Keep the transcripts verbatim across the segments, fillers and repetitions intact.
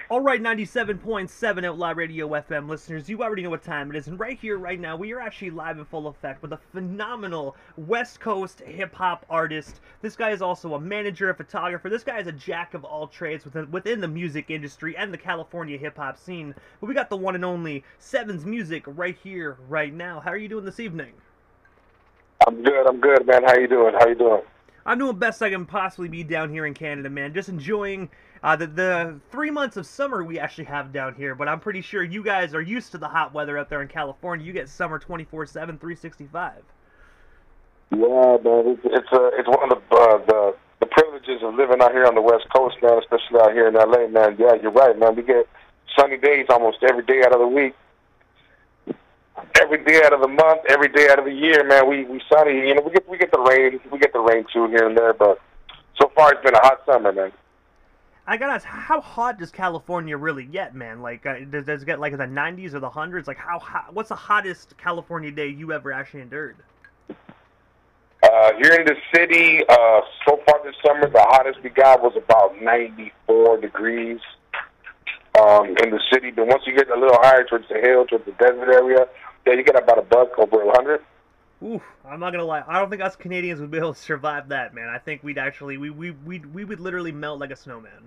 All right, ninety-seven point seven Outlaw Radio F M listeners, you already know what time it is, and right here, right now, we are actually live in full effect with a phenomenal West Coast hip-hop artist. This guy is also a manager, a photographer. This guy is a jack of all trades within, within the music industry and the California hip-hop scene. But we got the one and only Sevens Music right here, right now. How are you doing this evening? I'm good, I'm good, man. How you doing? How you doing? I'm doing best I can possibly be down here in Canada, man. Just enjoying uh, the, the three months of summer we actually have down here. But I'm pretty sure you guys are used to the hot weather out there in California. You get summer twenty-four seven, three sixty-five. Yeah, man. It's it's, uh, it's one of the, uh, the the privileges of living out here on the West Coast, man, especially out here in L A, man. Yeah, you're right, man. We get sunny days almost every day out of the week. Every day out of the month, every day out of the year, man, we we sunny. You know, we get we get the rain, we get the rain too here and there, but so far it's been a hot summer, man. I gotta ask, how hot does California really get, man? Like, uh, does, does it get like in the nineties or the hundreds? Like, how hot? What's the hottest California day you ever actually endured? Uh, here in the city, uh, so far this summer, the hottest we got was about ninety-four degrees um, in the city. But once you get a little higher towards the hill, towards the desert area, yeah, you get about a buck over one hundred. Oof, I'm not gonna lie. I don't think us Canadians would be able to survive that, man. I think we'd actually, we we we we would literally melt like a snowman.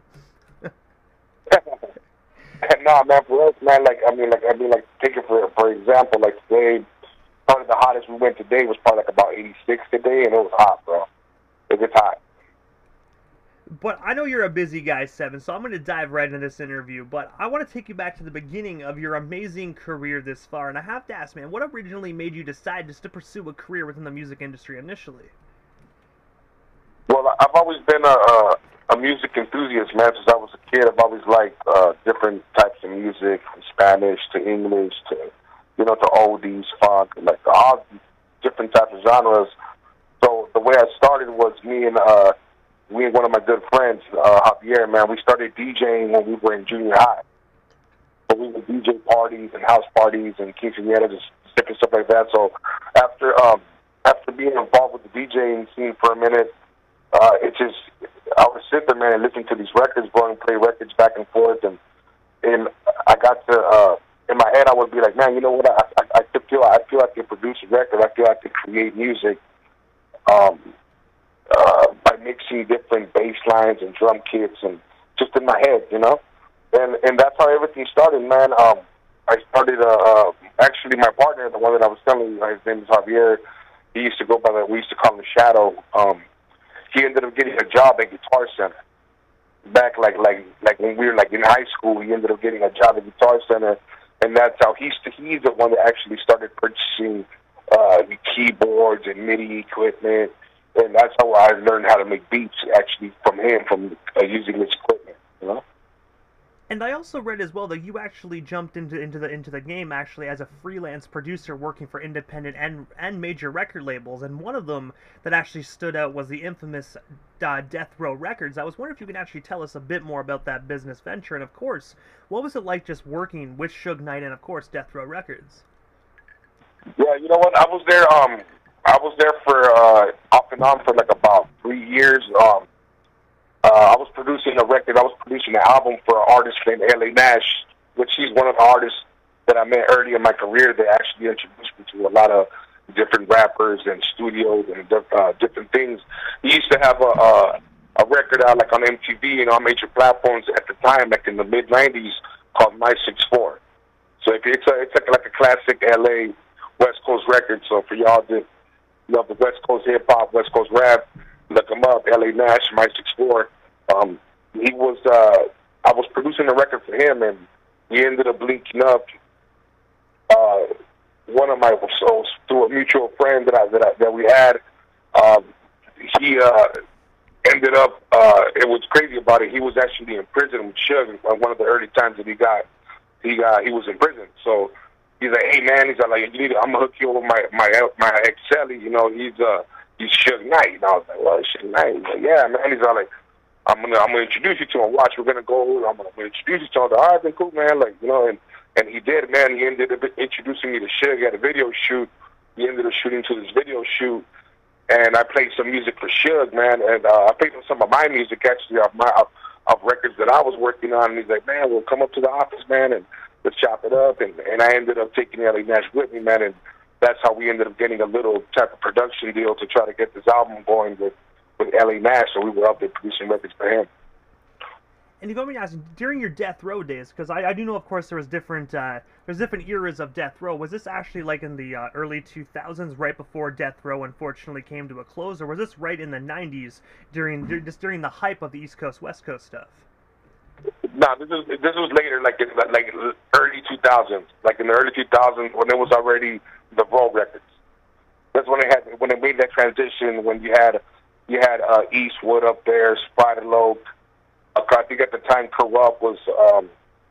Nah, man, for us, man, like I mean, like I mean, like take it for for example, like today, probably the hottest we went today was probably like about eighty-six today, and it was hot, bro. It gets hot. But I know you're a busy guy, Seven, so I'm going to dive right into this interview. But I want to take you back to the beginning of your amazing career this far. And I have to ask, man, what originally made you decide just to pursue a career within the music industry initially? Well, I've always been a, a, a music enthusiast, man, since I was a kid. I've always liked uh, different types of music, from Spanish to English to, you know, to oldies, funk, like all different types of genres. So the way I started was me and... Uh, Me and one of my good friends, uh, Javier, man, we started DJing when we were in junior high. So we would D J parties and house parties and quinceañeras and different stuff like that. So after um, after being involved with the DJing scene for a minute, uh, it just, I would sit there, man, and listen to these records, bro, and play records back and forth. And and I got to, uh, in my head, I would be like, man, you know what, I, I, I feel I feel I can produce a record. I feel I can create music. Um... Uh, by mixing different bass lines and drum kits and just in my head, you know? And and that's how everything started, man. Um, I started, uh, uh, actually my partner, the one that I was telling you, his name is Javier. He used to go by the, we used to call him Shadow. Um, he ended up getting a job at Guitar Center. Back like, like, like when we were like in high school, he ended up getting a job at Guitar Center. And that's how he's, he's the one that actually started purchasing uh, keyboards and MIDI equipment. And that's how I learned how to make beats, actually, from him, from uh, using his equipment, you know? And I also read as well that you actually jumped into into the into the game actually as a freelance producer working for independent and and major record labels, and one of them that actually stood out was the infamous uh, Death Row Records. I was wondering if you can actually tell us a bit more about that business venture, and of course, what was it like just working with Suge Knight and of course Death Row Records? Yeah, you know what? I was there. Um, I was there for uh, off and on for like about three years. Um, uh, I was producing a record. I was producing an album for an artist named L A Nash, which he's one of the artists that I met early in my career that actually introduced me to a lot of different rappers and studios and uh, different things. He used to have a, a a record out like on M T V and on major platforms at the time, like in the mid nineties, called My Six Four. So if it's a it's like like a classic L A West Coast record. So for y'all that love the West Coast hip hop, West Coast rap, look him up, L A Nash, My Six Four. Um, he was, uh, I was producing a record for him, and we ended up linking up. Uh, one of my so through a mutual friend that I that, I, that we had, um, he uh, ended up. Uh, it was crazy about it. He was actually in prison with Suge. One of the early times that he got, he got, he was in prison. So. He's like, hey man, he's like, you need to, I'm gonna hook you over my my my ex Sally, you know, he's uh he's Suge Knight. And I was like, well, Suge Knight. He's like, yeah, man. He's all like, I'm gonna I'm gonna introduce you to him. Watch, we're gonna go. I'm gonna, I'm gonna introduce you to him. All right, then cool, man. Like, you know, and and he did, man. He ended up introducing me to Suge. He had a video shoot. He ended up shooting to this video shoot, and I played some music for Suge, man. And uh, I played some of my music actually off my of records that I was working on. And he's like, man, we'll come up to the office, man, and let's chop it up. And, and I ended up taking L A Nash with me, man, and that's how we ended up getting a little type of production deal to try to get this album going with, with L A Nash. So we were out there producing records for him. And you got me asking, during your Death Row days, because I, I do know, of course, there was different uh, there's different eras of Death Row. Was this actually like in the uh, early two thousands, right before Death Row unfortunately came to a close, or was this right in the nineties during just during the hype of the East Coast West Coast stuff? No, this is this was later, like in like early two thousands, like in the early two thousands when it was already the Row Records. That's when they had when they made that transition. When you had you had uh, Eastwood up there, Spider Loc. I think at the time Corrupt was, um,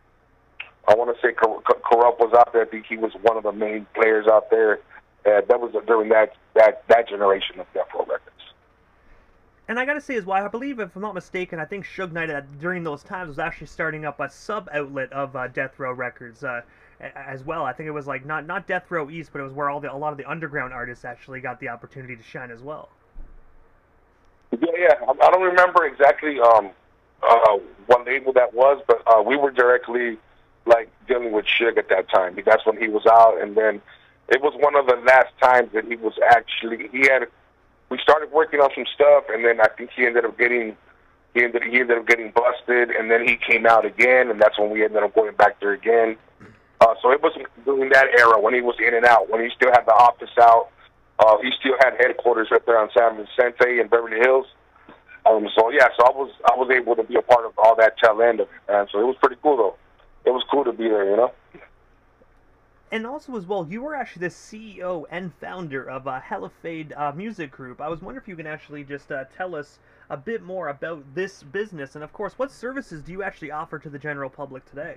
I want to say Corrupt was out there. I think he was one of the main players out there. Uh, that was during that, that, that generation of Death Row Records. And I got to say as well, I believe, if I'm not mistaken, I think Suge Knight at, during those times was actually starting up a sub-outlet of uh, Death Row Records uh, as well. I think it was like not, not Death Row East, but it was where all the, a lot of the underground artists actually got the opportunity to shine as well. Yeah, yeah. I don't remember exactly um, uh, what label that was, but uh, we were directly like dealing with Suge at that time. That's when he was out, and then it was one of the last times that he was actually he had. We started working on some stuff, and then I think he ended up getting he ended he ended up getting busted, and then he came out again, and that's when we ended up going back there again. Uh, so it was during that era when he was in and out, when he still had the office out. Uh, he still had headquarters right there on San Vicente in Beverly Hills. Um, so yeah, so I was I was able to be a part of all that tail end of it, man. So it was pretty cool though. It was cool to be there, you know. And also as well, you were actually the C E O and founder of uh, Hellafade uh, Music Group. I was wondering if you can actually just uh, tell us a bit more about this business, and of course, what services do you actually offer to the general public today?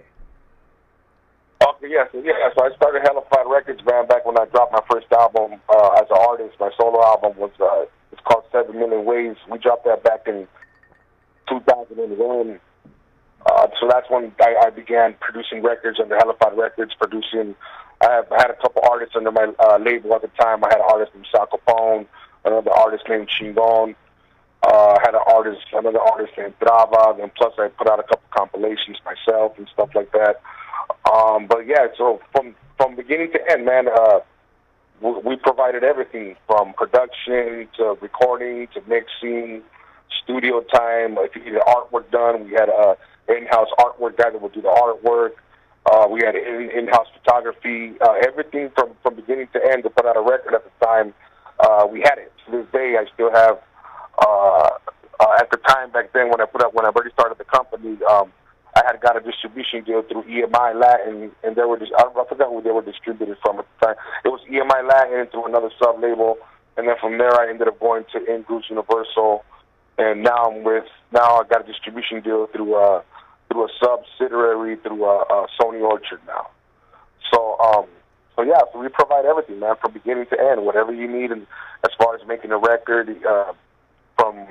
Okay, yeah, so, yeah, so I started Hellafade Records, man, back when I dropped my first album uh, as an artist. My solo album was uh, it's called Seven Million Ways. We dropped that back in two thousand one. Uh, so that's when I, I began producing records under Hellafade Records, producing. I, have, I had a couple artists under my uh, label at the time. I had an artist named Sal Capone, another artist named Chingon. Uh, I had an artist, another artist named Trava, and plus I put out a couple compilations myself and stuff like that. Um, but yeah, so from from beginning to end, man, uh, we, we provided everything from production to recording to mixing, studio time. If you needed artwork done, we had a in-house artwork guy that would do the artwork. Uh, we had in, in-house photography. Uh, everything from, from beginning to end to put out a record at the time, uh, we had it. To this day, I still have. Uh, uh, at the time back then, when I put up, when I already started the company, um, I had got a distribution deal through E M I Latin, and they were just, I, I forgot who they were distributed from at the time. It was E M I Latin through another sub label, and then from there I ended up going to In Groups Universal, and now I'm with now I got a distribution deal through uh through a subsidiary through uh, uh, Sony Orchard now. So um so yeah, so we provide everything, man, from beginning to end, whatever you need, and as far as making a record, uh, from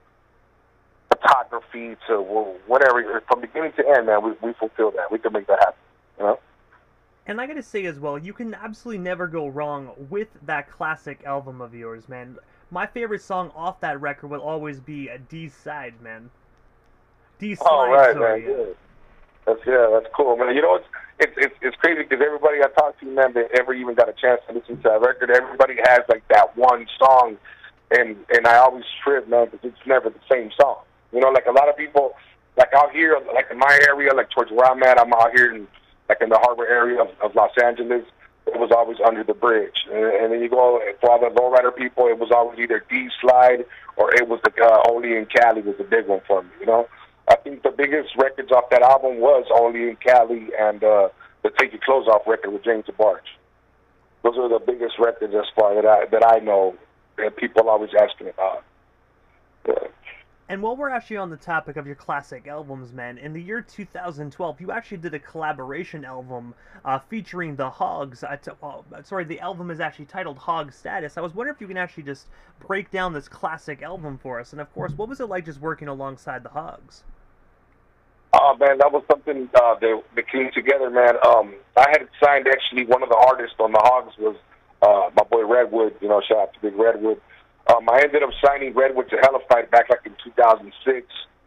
photography to whatever, from beginning to end, man, we, we fulfill that. We can make that happen, you know? And I gotta say as well, you can absolutely never go wrong with that classic album of yours, man. My favorite song off that record will always be a D's Side, man. D's Side, oh, right, sorry. Man, yeah. That's, yeah, that's cool, man. You know, it's it's it's, it's crazy because everybody I talk to, man, that ever even got a chance to listen to that record, everybody has, like, that one song, and, and I always trip, man, because it's never the same song. You know, like a lot of people, like out here, like in my area, like towards where I'm at, I'm out here in, like in the harbor area of, of Los Angeles, it was always Under the Bridge. And, and then you go, for all the lowrider people, it was always either D Slide or it was the, uh, Only in Cali was the big one for me, you know? I think the biggest records off that album was Only in Cali and uh, the Take Your Clothes Off record with James DeBarge. Those are the biggest records as far that I, that I know that people always asking about. Yeah. And while we're actually on the topic of your classic albums, man, in the year two thousand twelve, you actually did a collaboration album uh, featuring the Hogs. Uh, to, uh, sorry, the album is actually titled Hog Status. I was wondering if you can actually just break down this classic album for us. And, of course, what was it like just working alongside the Hogs? Oh, man, that was something uh, that, that came together, man. Um, I had signed, actually, one of the artists on the Hogs was uh, my boy Redwood. You know, shout out to Big Redwood. Um, I ended up signing Redwood to Hellafade back like in two thousand six,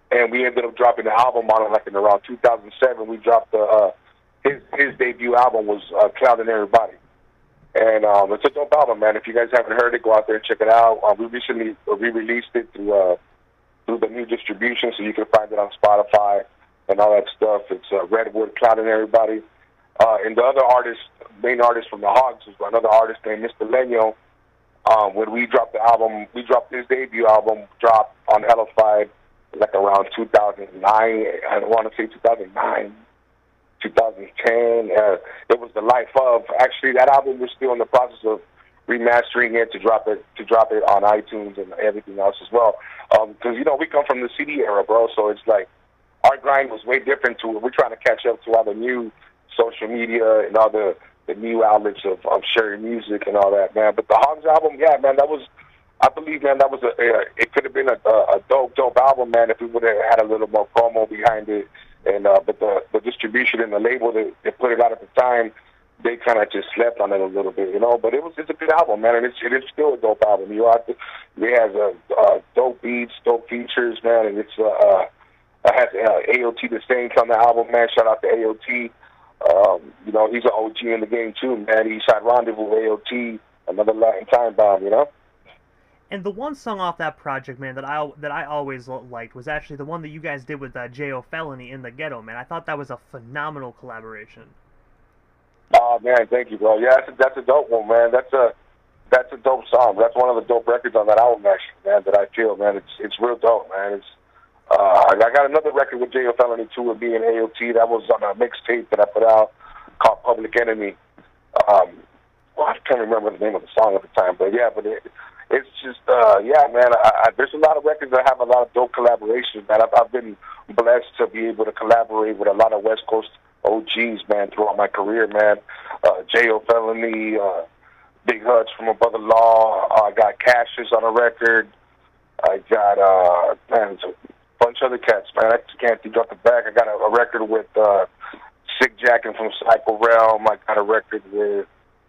and we ended up dropping the album on it like in around two thousand seven. We dropped the uh, his his debut album was uh, Clouding Everybody, and um, it's a dope album, man. If you guys haven't heard it, go out there and check it out. Uh, we recently re-released it through uh, through the new distribution, so you can find it on Spotify and all that stuff. It's uh, Redwood, Clouding Everybody. Uh, and the other artist, main artist from the Hogs, was another artist named Mister Leño. Um, when we dropped the album, we dropped his debut album, dropped on Hellified, like around two thousand nine. I don't want to say two thousand nine, two thousand ten. Uh, it was The Life Of. Actually, that album was still in the process of remastering it to drop it to drop it on iTunes and everything else as well. Because um, you know we come from the C D era, bro. So it's like our grind was way different to it. We're trying to catch up to all the new social media and all the, the new outlets of, of sharing music and all that, man. But the Hogs album, yeah, man, that was, I believe, man, that was a, a it could have been a, a dope, dope album, man, if we would have had a little more promo behind it. And uh, but the, the distribution and the label that, that put it out at the time, they kind of just slept on it a little bit, you know. But it was it's a good album, man, and it's it is still a dope album. You know, it has a uh, dope beats, dope features, man, and it's uh, uh it has uh, A O T the Saints on the album, man. Shout out to A O T. Um, you know, he's an O G in the game too, man. He shot Rendezvous, A O T, another Latin time bomb, you know. And the one song off that project, man, that I that I always liked was actually the one that you guys did with uh, J O Felony, In the Ghetto, man. I thought that was a phenomenal collaboration. Oh man, thank you, bro. Yeah, that's a, that's a dope one, man. That's a that's a dope song. That's one of the dope records on that album, actually, man. That I feel, man. It's it's real dope, man. It's Uh, I got another record with J O Felony too, with me and A O T. That was on a mixtape that I put out called Public Enemy. Um, well, I can't remember the name of the song at the time, but yeah, but it, it's just, uh, yeah, man. I, I, there's a lot of records that have a lot of dope collaborations, man. I've, I've been blessed to be able to collaborate with a lot of West Coast O Gs, man, throughout my career, man. Uh, J O Felony, uh, Big Hutch from Above the Law. Uh, I got Cassius on a record. I got, uh, man, it's a bunch of other cats, man. I just can't think off the back. I got a, a record with uh, Sick Jackin from Psycho Realm. I got a record with,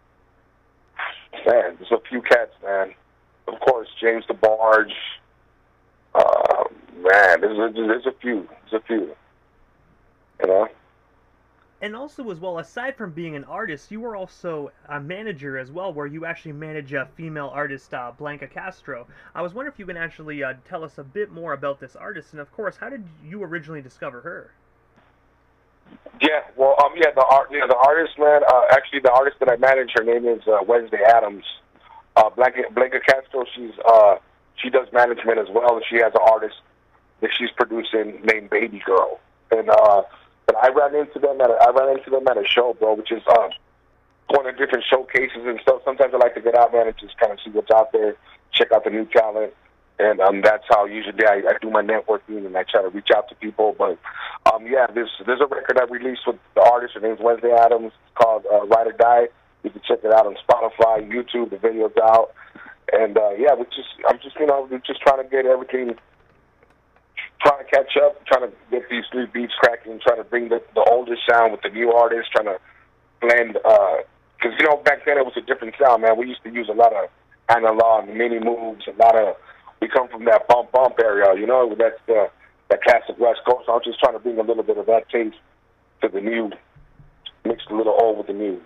man, there's a few cats, man. Of course, James DeBarge. Uh, man, there's a, there's a few. There's a few. You know? And also, as well, aside from being an artist, you were also a manager as well, where you actually manage a female artist, uh, Blanca Castro. I was wondering if you can actually uh, tell us a bit more about this artist, and of course, how did you originally discover her? Yeah, well, um, yeah, the art, yeah, the artist, man. Uh, actually, the artist that I manage, her name is uh, Wednesday Adams. Uh, Blanca, Blanca Castro, she's uh, she does management as well, and she has an artist that she's producing named Baby Girl, and uh. But I ran into them at a, I ran into them at a show, bro, which is um, going to different showcases and stuff. Sometimes I like to get out, man, and just kind of see what's out there, check out the new talent, and um, that's how usually I, I do my networking and I try to reach out to people. But um, yeah, there's there's a record I released with the artist. Her name's Wednesday Adams. It's called uh, Ride or Die. You can check it out on Spotify, YouTube. The video's out, and uh, yeah, we just I'm just you know we're just trying to get everything. Trying to catch up, trying to get these three beats cracking, trying to bring the, the older sound with the new artists, trying to blend, because, uh, you know, back then it was a different sound, man. We used to use a lot of analog, mini moves, a lot of, we come from that bump bump area, you know, that's the, that classic West Coast. So I'm just trying to bring a little bit of that taste to the new, mixed a little old with the new.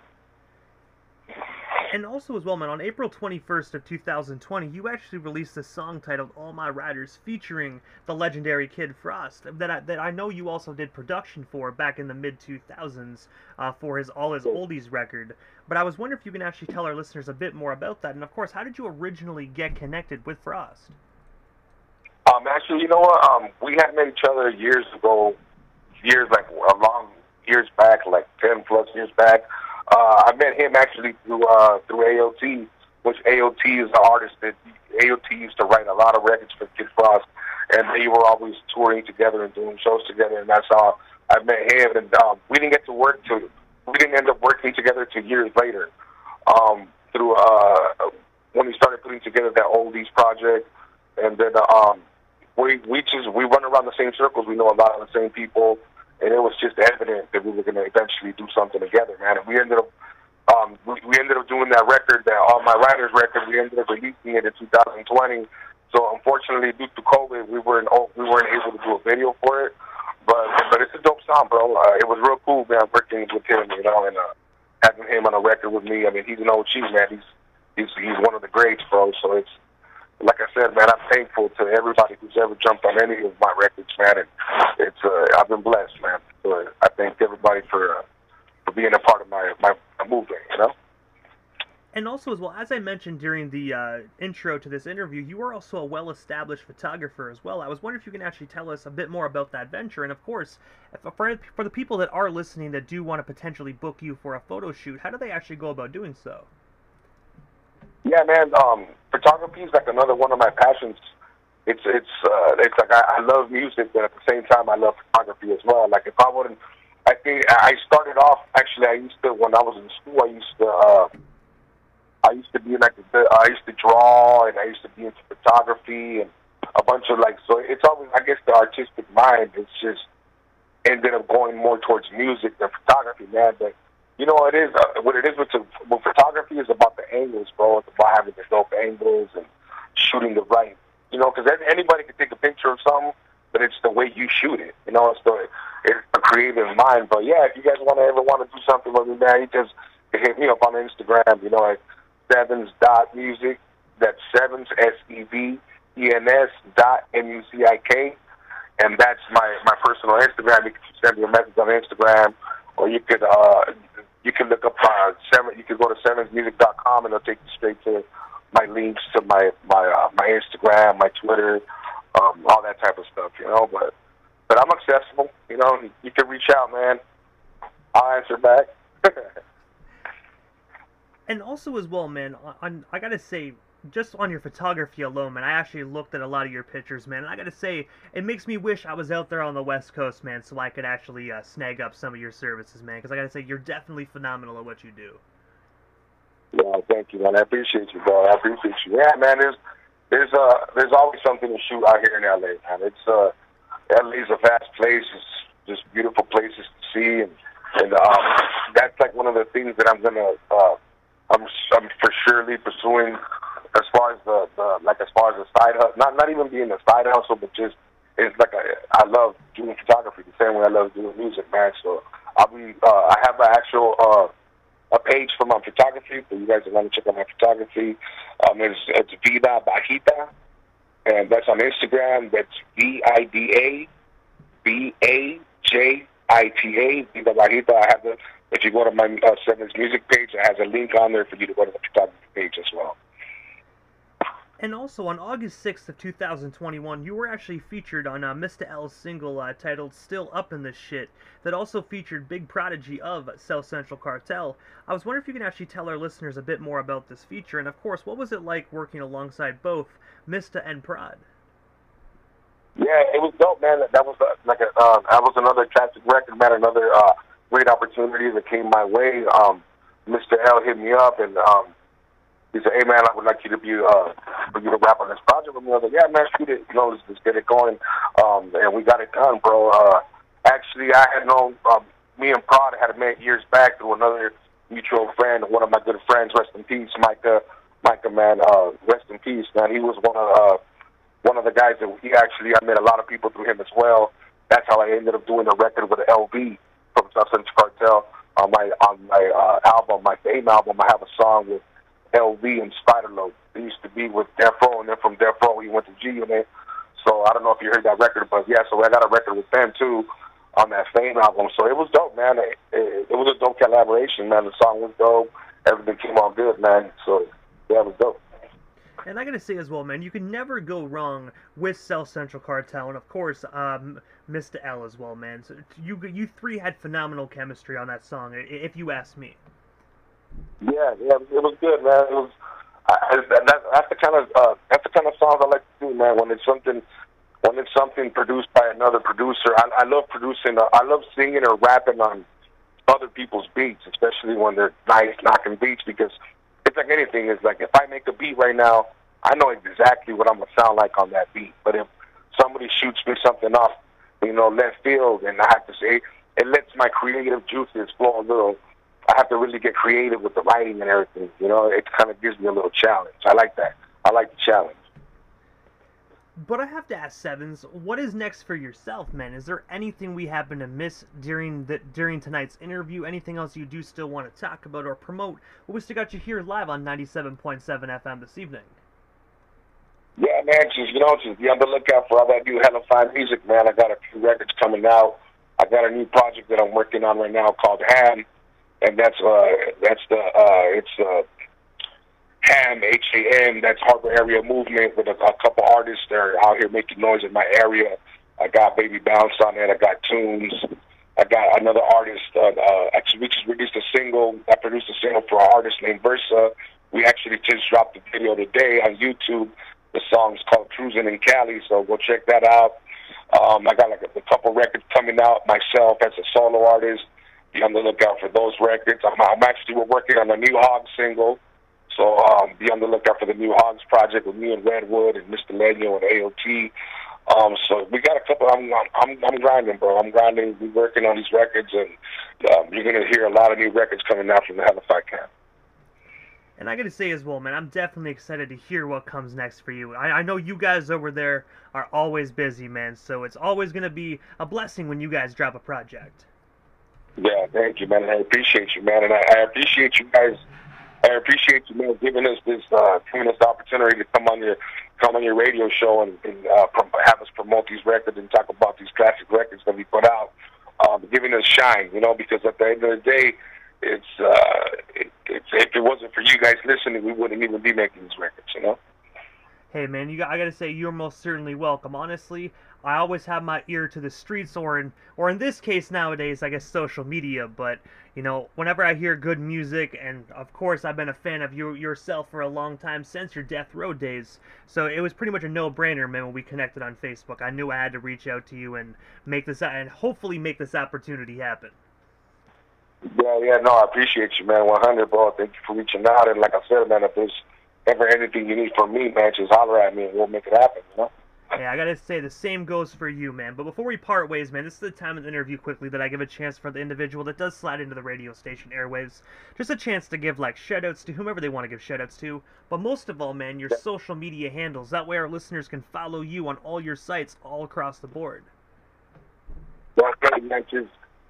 And also as well, man, on April twenty-first of two thousand twenty, you actually released a song titled All My Riders featuring the legendary Kid Frost that I, that I know you also did production for back in the mid two thousands uh, for his All His Oldies record. But I was wondering if you can actually tell our listeners a bit more about that. And of course, how did you originally get connected with Frost? Um, actually, you know what? Um, we had met each other years ago, years like a long years back, like ten plus years back. Uh, I met him actually through uh, through A O T, which A O T is the artist that A O T used to write a lot of records for Kid Frost, and they were always touring together and doing shows together, and that's how I met him. And um, we didn't get to work till we didn't end up working together till years later. Um, through uh, when he started putting together that Oldies project, and then uh, um, we we just we run around the same circles. We know a lot of the same people. And it was just evident that we were going to eventually do something together, man. And we ended up, um, we, we ended up doing that record, that All My Riders record. We ended up releasing it in two thousand twenty. So unfortunately, due to COVID, we weren't oh, we weren't able to do a video for it. But but it's a dope song, bro. Uh, it was real cool, man, working with him, you know, and uh, having him on a record with me. I mean, he's an O G, man. He's he's he's one of the greats, bro. So it's like I said, man. I'm thankful to everybody who's ever jumped on any of my records, man. And it's uh, I've been blessed, man. So I thank everybody for uh, for being a part of my my, my movement, you know. And also, as well, as I mentioned during the uh, intro to this interview, you are also a well-established photographer as well. I was wondering if you can actually tell us a bit more about that venture. And of course, if, for, for the people that are listening that do want to potentially book you for a photo shoot, how do they actually go about doing so? Yeah, man. Um, photography is like another one of my passions. It's it's uh, it's like I, I love music, but at the same time, I love photography as well. Like if I wouldn't, I think I started off. Actually, I used to when I was in school. I used to. Uh, I used to be like I used to draw, and I used to be into photography, and a bunch of like. So it's always, I guess, the artistic mind. It's just ended up going more towards music than photography, man. But you know what it is? Uh, what it is with, with photography is about the angles, bro. It's about having the dope angles and shooting the right. You know, because anybody can take a picture of something, but it's the way you shoot it. You know, it's the it's a creative mind. But yeah, if you guys want to ever want to do something with me, man, you just hit me up on Instagram. You know, like Sevens dot music. That's Sevens S E V E N S dot M U C I K, and that's my my personal Instagram. You can send me a message on Instagram, or you could uh you can look up uh seven. You could go to sevens music dot com, and it'll take you straight to my links to my my uh, my Instagram, my Twitter, um, all that type of stuff. You know, but but I'm accessible. You know, you can reach out, man. I'll answer back. And also as well, man, on, I gotta say, just on your photography alone, man, I actually looked at a lot of your pictures, man, and I gotta say, it makes me wish I was out there on the West Coast, man, so I could actually uh, snag up some of your services, man, because I gotta say, you're definitely phenomenal at what you do. Yeah, thank you, man. I appreciate you, bro. I appreciate you. Yeah, man, there's there's uh there's always something to shoot out here in L A, man. It's uh L A's a vast place. It's just beautiful places to see, and and um that's like one of the things that I'm gonna uh I'm I'm for surely pursuing as far as the, the like as far as the side hustle. Not not even being a side hustle, but just it's like a, I love doing photography the same way I love doing music, man. So I'll be uh, I have an actual uh, a page for my photography. So you guys are going to check out my photography. Um, it's it's Vida Bajita, and that's on Instagram. That's V I D A B A J I T A Vida Bajita. I have the If you go to my uh, Sevens Music page, it has a link on there for you to go to the photography page as well. And also, on August sixth of two thousand twenty-one, you were actually featured on uh, Mister L's single uh, titled Still Up in This Shit, that also featured Big Prodigy of South Central Cartel. I was wondering if you can actually tell our listeners a bit more about this feature, and of course, what was it like working alongside both Mister and Prod? Yeah, it was dope, man. That was uh, like a, uh, that was another classic record, man. Another uh, great opportunity that came my way. Um, Mister L hit me up, and um, he said, "Hey, man, I would like you to be uh, for you to rap on this project with me." I was like, "Yeah, man, shoot it. You know, let's, let's get it going." Um, and we got it done, bro. Uh, actually, I had known um, me and Prod had met years back through another mutual friend, one of my good friends. Rest in peace, Micah. Micah, man, uh, rest in peace, man. He was one of uh, one of the guys that he actually. I met a lot of people through him as well. That's how I ended up doing a record with L B from South Central Cartel. On my on my uh, album, my Fame album, I have a song with L V and Spider-Load. He used to be with Death Row, and then from Death Row he went to G Unit. So I don't know if you heard that record, but yeah, so I got a record with them too on that Fame album. So it was dope, man. It, it, it was a dope collaboration, man. The song was dope. Everything came out good, man. So yeah, it was dope. And I gotta say as well, man, you can never go wrong with South Central Cartel, and of course, um, Mister L as well, man. So you you three had phenomenal chemistry on that song, if you ask me. Yeah, yeah, it was good, man. It was. I, that, that's the kind of uh, that's the kind of songs I like to do, man. When it's something, when it's something produced by another producer, I, I love producing. Uh, I love singing or rapping on other people's beats, especially when they're nice knocking beats, because it's like anything. It's like if I make a beat right now, I know exactly what I'm gonna sound like on that beat. But if somebody shoots me something off, you know, left field, and I have to say, it lets my creative juices flow a little. I have to really get creative with the writing and everything. You know, it kind of gives me a little challenge. I like that. I like the challenge. But I have to ask, Sevens, what is next for yourself, man? Is there anything we happen to miss during the during tonight's interview? Anything else you do still want to talk about or promote? What we still got you here live on ninety-seven point seven F M this evening? Yeah, man, just, you know, just be on the lookout for all that new hella fine music, man. I got a few records coming out. I got a new project that I'm working on right now called Ham, and that's uh that's the uh it's uh Ham, H A M, that's Harbor Area Movement with a, a couple artists that are out here making noise in my area. I got Baby Bounce on it. I got Tunes. I got another artist. Uh, uh, actually, we just released a single. I produced a single for an artist named Versa. We actually just dropped the video today on YouTube. The song's called Cruising in Cali, so go check that out. Um, I got like a, a couple records coming out myself as a solo artist. Be on the lookout for those records. I'm, I'm actually we're working on a new Hog single. So um, be on the lookout for the new Hogs project with me and Redwood and Mister Lenyo and A O T. Um, so we got a couple. I'm, I'm I'm grinding, bro. I'm grinding. We're working on these records, and um, you're gonna hear a lot of new records coming out from the Halifax camp. And I gotta say as well, man, I'm definitely excited to hear what comes next for you. I, I know you guys over there are always busy, man. So it's always gonna be a blessing when you guys drop a project. Yeah, thank you, man. I appreciate you, man, and I, I appreciate you guys. I appreciate you, man, giving us this, uh, giving us the opportunity to come on your, come on your radio show and, and uh, have us promote these records and talk about these classic records that we put out, um, giving us shine, you know, because at the end of the day, it's, uh, it, it's if it wasn't for you guys listening, we wouldn't even be making these records, you know. Hey, man, you got, I gotta say, you're most certainly welcome. Honestly, I always have my ear to the streets, or in, or in this case nowadays, I guess social media. But you know, whenever I hear good music, and of course, I've been a fan of you yourself for a long time since your Death Row days. So it was pretty much a no-brainer, man, when we connected on Facebook. I knew I had to reach out to you and make this, and hopefully make this opportunity happen. Yeah, yeah, no, I appreciate you, man. one hundred, bro. Thank you for reaching out. And like I said, man, if there's ever anything you need from me, man, just holler at me and we'll make it happen, you know? Yeah, I gotta say, the same goes for you, man. But before we part ways, man, this is the time of the interview quickly that I give a chance for the individual that does slide into the radio station airwaves. Just a chance to give, like, shoutouts to whomever they want to give shoutouts to. But most of all, man, your yeah. social media handles. That way our listeners can follow you on all your sites all across the board. Well, okay, man, just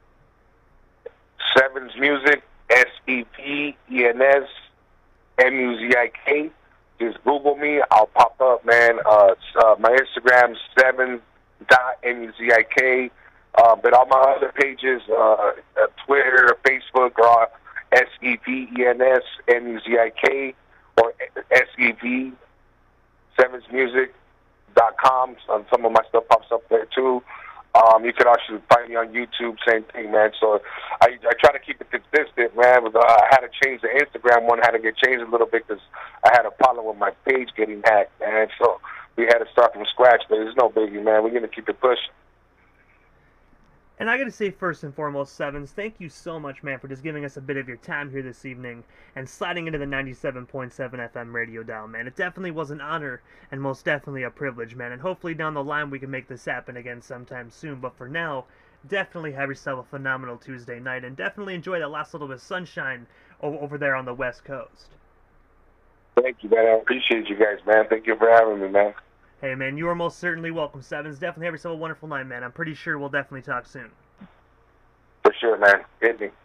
Sevens Music, S E P E N S M U Z I K. Just Google me. I'll pop up, man. Uh, uh, my Instagram, sevens dot M U Z I K. Uh, but all my other pages, uh, uh, Twitter, Facebook, are S E P E N S M U Z I K or S E V, sevens music dot com. Um, some of my stuff pops up there, too. Um, you can actually find me on YouTube, same thing, man. So I, I try to keep it consistent, man. But, uh, I had to change the Instagram one, had to get changed a little bit because I had a problem with my page getting hacked, man. So we had to start from scratch, but it's no biggie, man. We're going to keep it pushing. And I gotta say, first and foremost, Sevens, thank you so much, man, for just giving us a bit of your time here this evening and sliding into the ninety-seven point seven F M radio dial, man. It definitely was an honor and most definitely a privilege, man. And hopefully down the line we can make this happen again sometime soon. But for now, definitely have yourself a phenomenal Tuesday night and definitely enjoy that last little bit of sunshine over there on the West Coast. Thank you, man. I appreciate you guys, man. Thank you for having me, man. Hey, man, you are most certainly welcome, Sevens. Definitely have yourself a wonderful night, man. I'm pretty sure we'll definitely talk soon. For sure, man. Hit me.